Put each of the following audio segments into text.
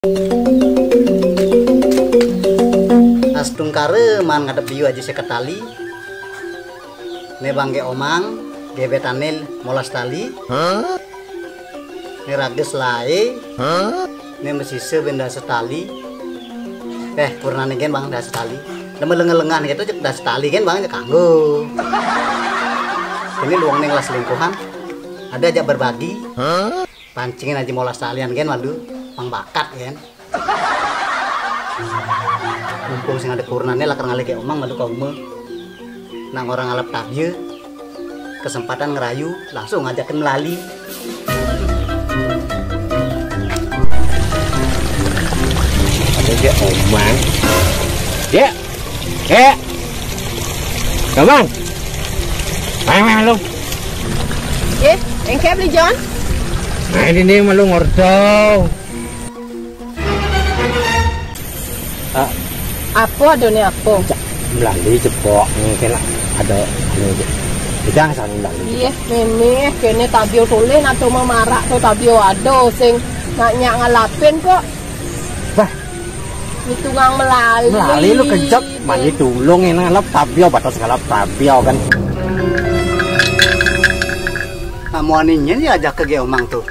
Astung kare man ngadep biu aja seketali. Ne bangge omang, gebetanil molas tali. Ne rages lae. Ne mesise benda setali. Purnane gen bang dah setali. Leme lengan gitu cek dah setali gen bang kanggo. Ini luang neng las lingkuhan. Ada aja berbagi. Pancingin aja molas talian gen waduh, pang bakat gen. Mumpung sing ada purnane lakar ngalih ke omang madu kaume. Nang orang alap tabye. Kesempatan ngerayu langsung ngajakin melali. Ada dia omang. Dek. Kamang. Main lu. Engkau beli John? Nah ini malu ngordong. Apa adone apa? Melalui jebok mungkin ada jangan saling melalui. Iya, memeh kene tabio tulen atau memarak tuh tabio ado sing nyak ngalapin kok. Wah, itu ngang melalui. melalui lu kejap, mandi tulung ini ngalap tabio batas ngalap tabio kan. Amuaninya dia ajak ke omang tuh.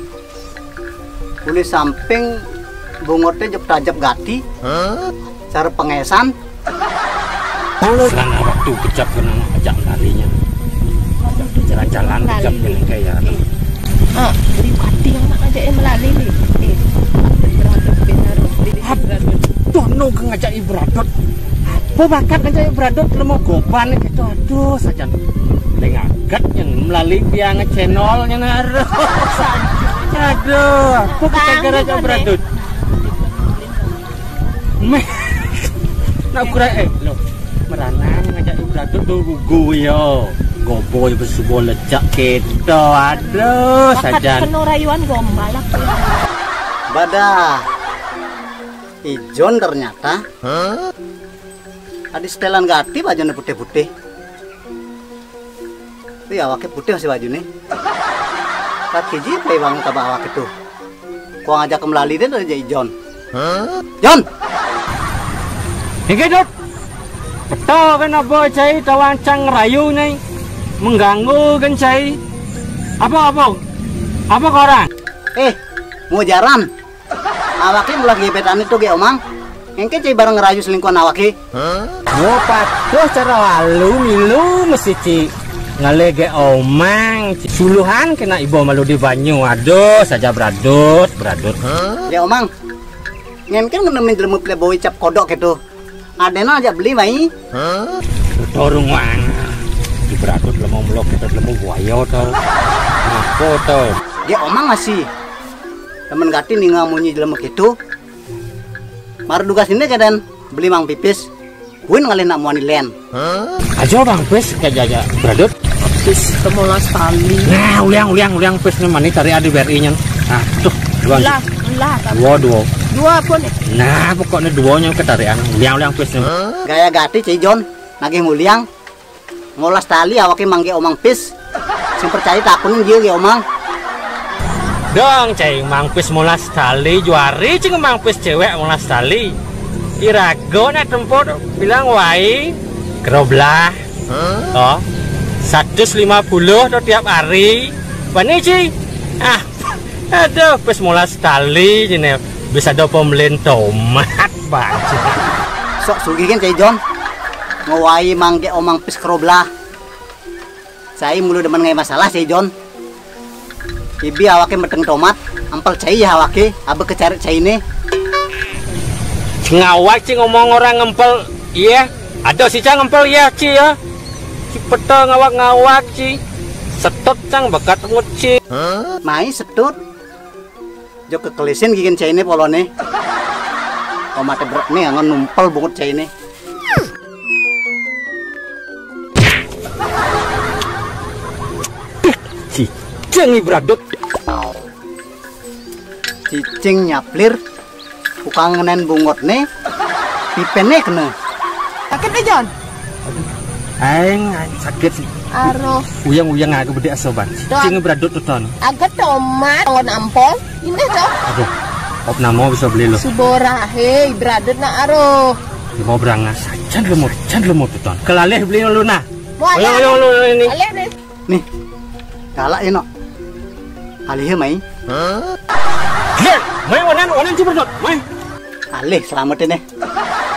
Boleh samping bungotnya jep tajap gati. Cara pengesan. Karena waktu kejap kena ajak larinya. Jalan-jalan kejap kena kayak. Beri gati yang nak ajakin melalui nih. Dono ngajak ibradot. Apa bakat ngajak ibradot lemah gopan gitu. Aduh saja. Lengagat yang melalui dia nge-channelnya naruh. Aduh, aku ketegar aja ibradot. Nak kira lo meranang ngajak ibradot do gugu yo. Goboy besubo lecak keto. Aduh saja. Bakat penuh rayuan gombal lah. Badah. Ijon ternyata. Ada setelan gati bajunya putih-putih. Iya awaknya putih masih bajunya. Kaki jipe bang tabak awak itu. Kau ngajak ke melalui dia dari Ijon. Jon. Hingga dot. Betul kan apa cai tawancang rayu nih. Mengganggu kan cai. Apa korang? Mau jaran. Awaknya mulai gebetan itu ge omang. Engke cai bareng ngerayu selingkuhan awaknya. Mau patuh cara lalu milu mesti ci ngalege omang. Suluhan kena ibu malu di banyu. Aduh saja beradut. Ya omang. Ngengke ngenemin jelemu pleboy cap kodok gitu. Adena aja beli mai. Dorong wang. Di beradut lemah melok kita lemah buaya tau. Apa tau? Ya omang masih. Temen gati nih ngamunyi jelemu gitu. Mar dugas ini kadan beli mang pipis. Kuin ngalih nak muani len. Aja bang pis kayak jaja beradut. Pis kemolas tali. Nah uliang pisnya mani cari adi BRI-nya. Nah tuh dua. Dua pun. Nah pokoknya duanya ketarian. Uliang pisnya. Gaya gati cai Jon. Nagih muliang. Ngolas tali awake mangge omang pis. Sing percaya takunin dia ge omang. Dong cai mangpis molas tali juari cing mangpis cewek molas tali. Irago na tempo bilang wai keroblah. Oh 150 tuh tiap hari. Bani ci. Aduh pis molas tali jene bisa do pembelian tomat banget. Sok sugi kan cai Jon. Ngawai mangge omang pis keroblah. Saya mulu demen ngai masalah cai Jon. Ibi awake meteng tomat, ampel cai ya awake, abe kecari cai ini. Ngawak ci ngomong orang ngempel, iya. Ada si cang ngempel ya ci ya. Ci peta ngawak ci. Setut cang bakat nguci. Mai setut. Jok kekelisin gigin cai ini polone. Tomatnya berat nih, ngan numpel bungut cai ini. Cicing ibradut. Cicing nyaplir. Kukangenan bungot nih. Pipene kena. Sakit nih John? Aing sakit sih. Aduh. Uyang aku beda sobat. Cicing ibradut tuh ton. Agak tomat, ngon ampol. Ini toh. Aduh. Op namo bisa beli lo. Subora hei brother nak aro. Mau berangas jan lemot ton. Kelalih beli lu nah. Ayo Ayo ini. Alih nih. Nih. Galak ya no. Alih mai. Lihat, main wanan ciper dot. Main. Alih selamatin nih.